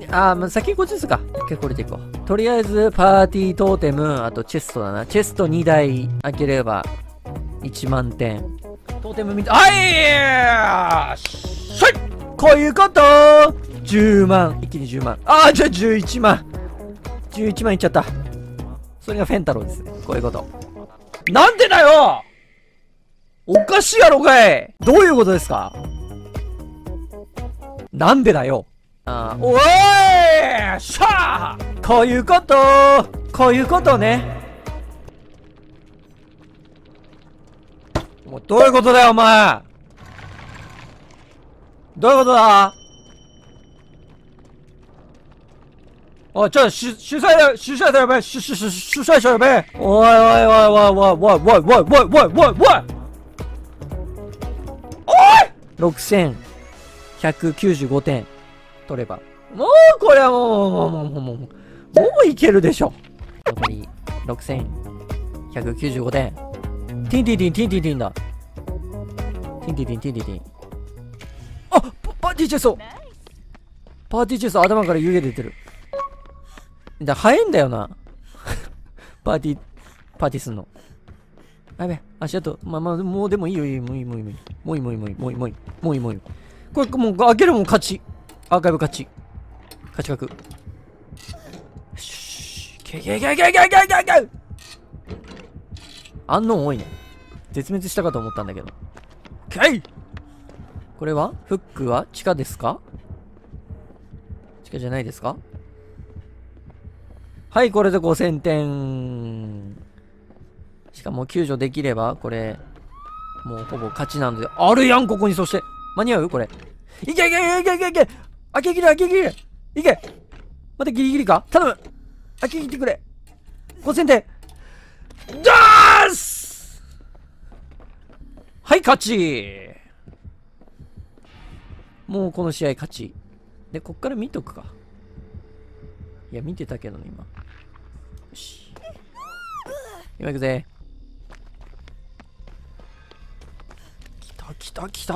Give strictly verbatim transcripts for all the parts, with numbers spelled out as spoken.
あー、まあ、先にこっちですか。一回これでいこう。とりあえず、パーティートーテム、あとチェストだな。チェストにだい開ければ、いちまんてん。トーテム見て、はいしょいこういうことじゅうまん。一気にじゅうまん。あー、じゃあじゅういちまん。じゅういちまんいっちゃった。それがフェンタロウですね。こういうこと。なんでだよおかしいやろかいどういうことですかなんでだよあー、おーいしゃーこういうことこういうことね。もうどういうことだよお前どういうことだおい、ちょ、主、主催だ、主催だよべ主、主、主、主催者よべおいおいおいおいおいおいおいおいおいおいおいおいろくせんひゃくきゅうじゅうごてん取れば。もうこれはもう、もう、もう、もう、もう、もういけるでしょ。残りろくせんひゃくきゅうじゅうごてん。ティンティンティンティンティンティンだ。ティンティンティンティンティンティン。あ、パ、パーティーチェストパーティーチェスト頭から湯気出てる。だ、早いんだよな。パーティー、パーティーすんの。やべ、足跡。まあまあ、もうでもいいよ、いいよ、もういい、もういい、もういい。もういい、もういい、もういい、もういい、もういい、もういい、もういい。これ、もう、開けるもん勝ち。アーカイブ勝ち。勝ち確。しー、けけけけけけけけアンノーン多いね。絶滅したかと思ったんだけど。けいこれはフックは地下ですか地下じゃないですかはい、これでごせんてん。しかも救助できれば、これ、もうほぼ勝ちなので、あるやん、ここに、そして。間に合うこれ。いけいけいけいけいけいけ開け切れ開け切れいけ待って、ギリギリか頼む開け切ってくれごせんてんダースはい、勝ちもうこの試合勝ち。で、こっから見とくか。いや、見てたけどね、今。よし。今行くぜ。来た来た来た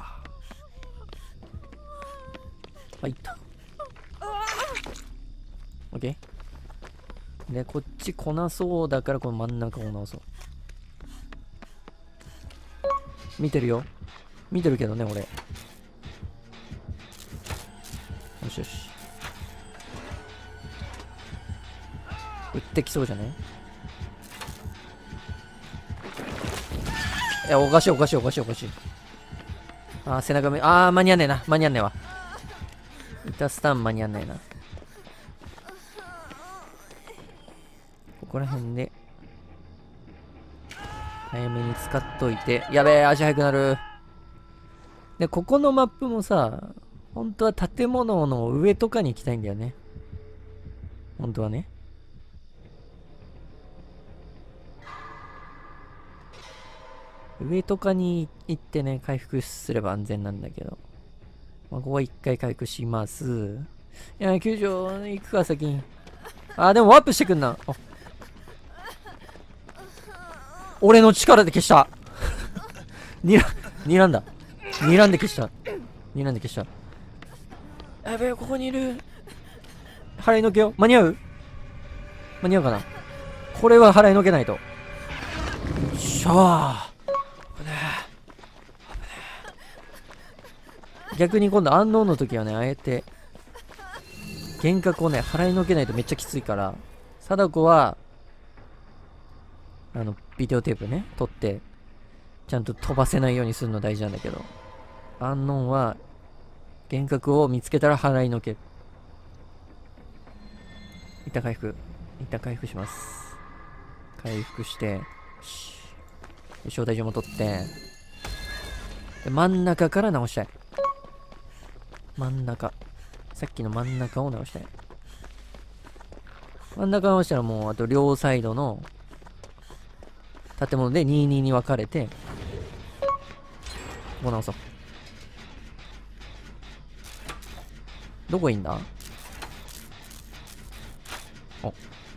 はいった。オッケー。で、こっち来なそうだから、この真ん中を直そう。見てるよ。見てるけどね、俺。よしよし。撃ってきそうじゃねいや、おかしいおかしいおかしいおかしい。あー、背中め、あー、間に合わねえな。間に合わねえわ。イタスタン間に合わねえな。ここら辺で、早めに使っといて。やべえ、足速くなる。で、ここのマップもさ、本当は建物の上とかに行きたいんだよね。本当はね。上とかに行ってね、回復すれば安全なんだけど。まあ、ここは一回回復します。いや、救助行くか、先に。あ、でもワープしてくんな。あ、俺の力で消した。にら、睨んだ。睨んで消した。睨んで消した。やべえ、ここにいる。払いのけよ。間に合う間に合うかなこれは払いのけないと。しゃあ。逆に今度アンノーンの時はね、あえて幻覚をね払いのけないとめっちゃきついから、貞子はあのビデオテープね撮ってちゃんと飛ばせないようにするの大事なんだけど、アンノーンは幻覚を見つけたら払いのける。一旦回復一旦回復します。回復して招待状も取ってで真ん中から直したい。真ん中。さっきの真ん中を直したい。真ん中直したらもう、あと両サイドの建物でにたいにに分かれて、ここ直そう。どこいいんだお。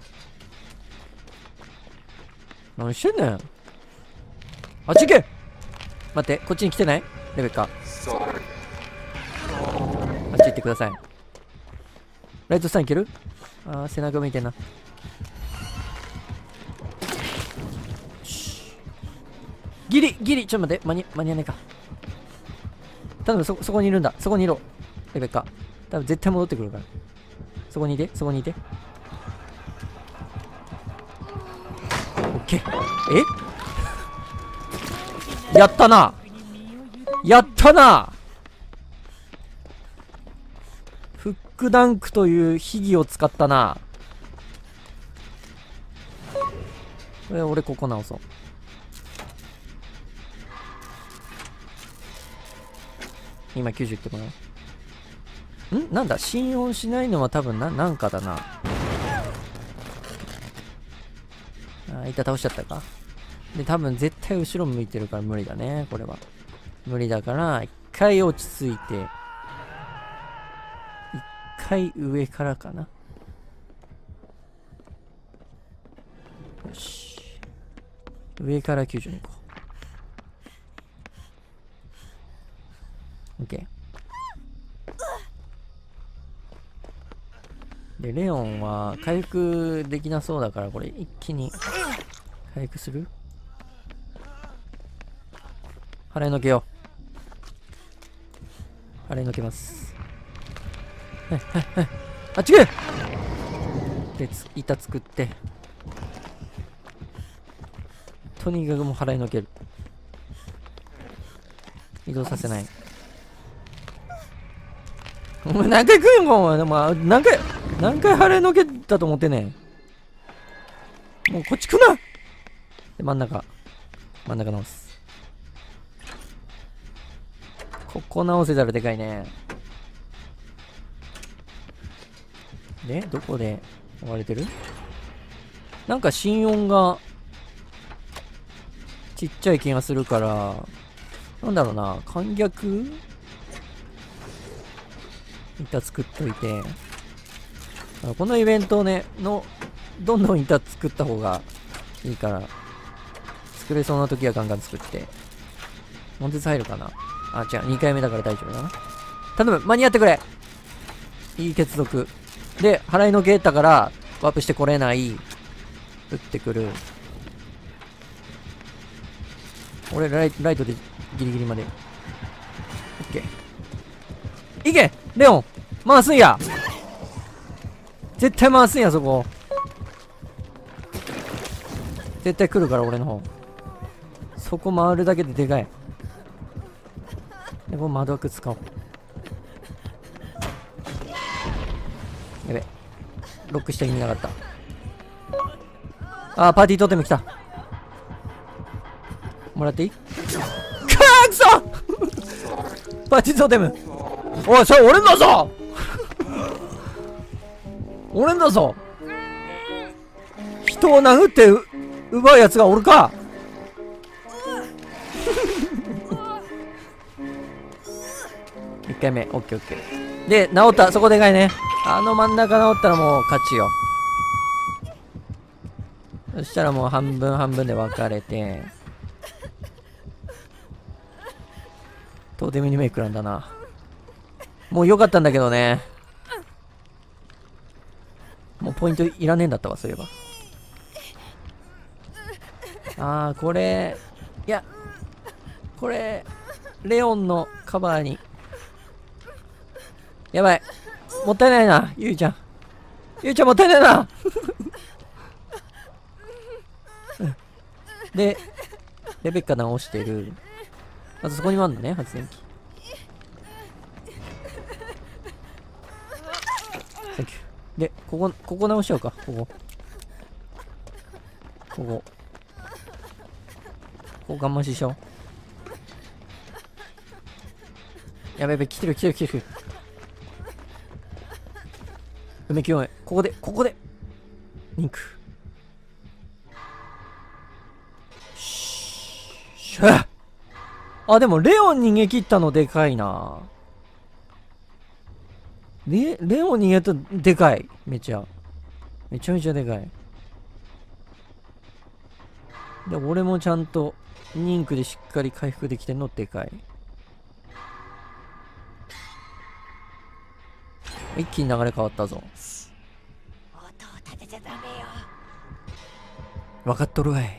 何してんねんあっち行け待って、こっちに来てないレベッカ。あっち行ってください。 ライトスタンいける？あー、背中向いてんな。ギリギリちょっと待って、間に間に合わないか。多分そ、そこにいるんだ。そこにいろ。レベッカ。多分絶対戻ってくるから。そこにいて、そこにいて。オッケー。えやったな。やったな。フックダンクという秘技を使ったな。これ俺ここ直そう。今きゅうじゅういってもらう。んなんだ心音しないのは多分な、なんかだな。あ、板倒しちゃったか。で、多分絶対後ろ向いてるから無理だね、これは。無理だから、一回落ち着いて、一回上からかな。よし。上からきゅうじゅうに行こう。OK。で、レオンは回復できなそうだから、これ一気に回復する？払いのけよう。払いのけます。はいはいはい。あっちげ！で、つ板作って。とにかくもう払いのける。移動させない。お前何回来んの？お前、まあ、何回、何回払いのけたと思ってね。もうこっち来な！で、真ん中。真ん中直す。ここ直せたらでかいね。で、どこで追われてる？なんか心音がちっちゃい気がするから、なんだろうな、簡逆板作っといて、このイベントね、の、どんどん板作った方がいいから、作れそうな時はガンガン作って。悶絶入るかなあ、違う、にかいめだから大丈夫だな。頼む、間に合ってくれ。いい結束。で、払いのけたから、ワープしてこれない。撃ってくる。俺ライ、ライトでギリギリまで。オッケー。いけレオン回すんや絶対回すんや、そこ。絶対来るから、俺の方。そこ回るだけででかい。で、この窓枠使おう。やべ。ロックした意味なかった。あー、パーティートーテム来た。もらっていい？かーくそパーティートーテム。おい、それ俺んだぞ俺んだぞ人を殴って奪うやつがおるかいっかいめ、オッケーオッケー。で、治った、そこでかいね。あの真ん中治ったらもう勝ちよ。そしたらもう半分半分で分かれて。トーテムリメイクなんだな。もう良かったんだけどね。もうポイントいらねえんだったわ、そういえば。あー、これ、いや、これ、レオンのカバーに。やばい。もったいないな、ゆいちゃん。ゆいちゃんもったいないなで、レベッカ直してる。あとそこにもあるんだね、発電機。サンキュー。で、ここ、ここ直しようか、ここ。ここ。ここ我慢ししよう。やべやべ、来てる来てる来てる。梅清め、ここで、ここで。リンク。しゃあ、でもレオン逃げ切ったのでかいな。レ、レオン逃げたでかい。めちゃ。めちゃめちゃでかい。で、俺もちゃんとリンクでしっかり回復できてんのでかい。 一気に流れ変わったぞ。 音を立てちゃダメよ。 分かっとるわい。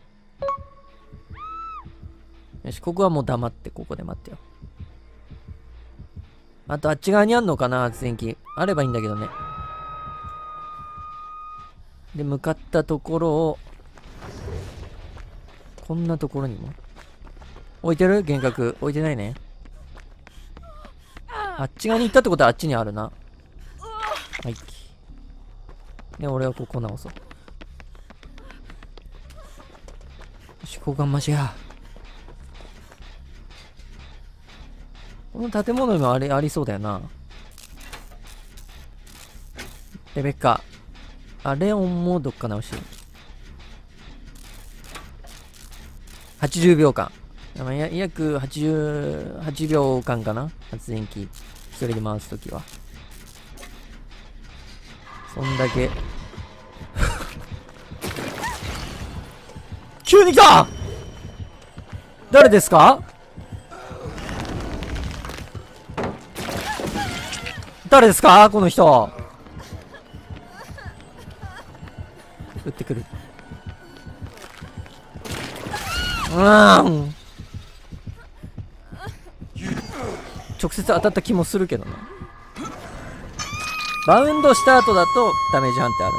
よし、ここはもう黙って、ここで待ってよ。あと、あっち側にあんのかな、発電機。あればいいんだけどね。で、向かったところを、こんなところにも。置いてる？幻覚。置いてないね。あっち側に行ったってことはあっちにあるな。はい。で、俺はここ直そう。よし、ここがマジや。この建物にもあれありそうだよな。レベッカ。あ、レオンもどっか直してる。はちじゅうびょうかん。や約はちじゅうはちびょうかんかな、発電機。一人で回すときは。そんだけ。急に来た！誰ですか？誰ですかこの人。撃ってくる。うーん。直接当たった気もするけどね。バウンドした後だとダメージ判定あ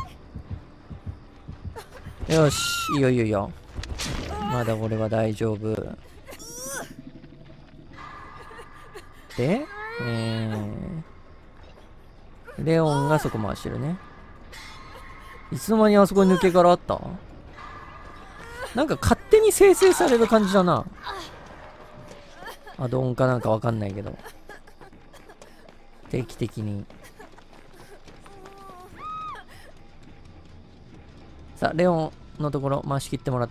るんだよな。よし、いいよいいよいいよ。まだ俺は大丈夫。で、えー、レオンがそこ回してるね。いつの間にあそこに抜け殻あった？なんか勝手に生成される感じだな。アドオンかなんかわかんないけど。定期的に。さあ、レオンのところ回し切ってもらって。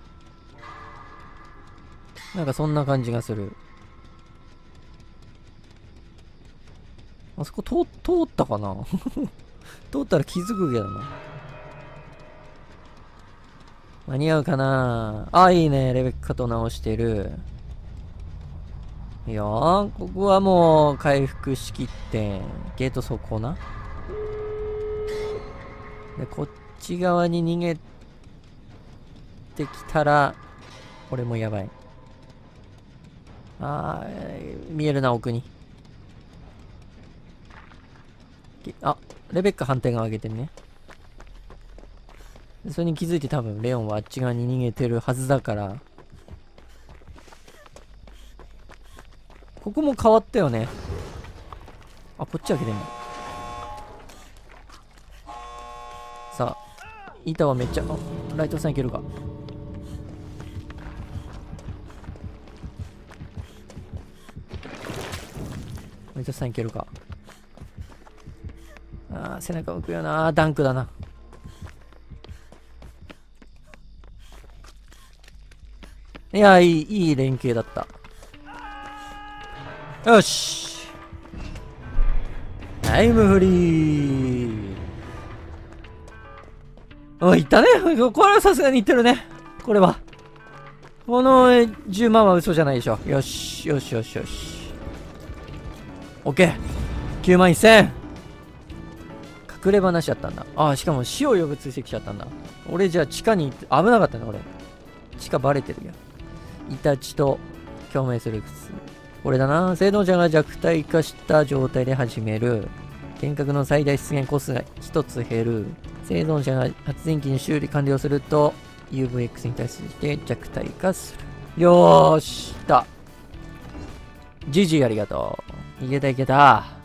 なんかそんな感じがする。あそこ通、通ったかな通ったら気づくけどな。間に合うかなあ、いいね。レベッカと直してる。いいよ。ここはもう回復しきって、ゲートそこな。で、こっち側に逃げてきたら、俺もやばい。あー、見えるな、奥に。あ、レベッカ反対側上げてるね。それに気づいて多分レオンはあっち側に逃げてるはずだから。ここも変わったよね。あ、こっち開けてんの。さあ、板はめっちゃ、あ、ライトさんいけるか。ライトさんいけるか。あー、背中浮くよな。ダンクだな。いや、いい、いい連携だった。よし。タイムフリー。おい、いったね。これはさすがにいってるね。これは。このじゅうまんは嘘じゃないでしょ。よし、よしよしよし。オッケー。きゅうまんせん。隠れ話やったんだ。ああ、しかも死を呼ぶ追跡者だったんだ。俺じゃあ地下に、危なかったね、俺。地下バレてるやん。イタチと共鳴する靴。これだな。生存者が弱体化した状態で始める。幻覚の最大出現コスがひとつ減る。生存者が発電機に修理完了すると ユーブイエックス に対して弱体化する。よーした。ジジイありがとう。いけたいけた。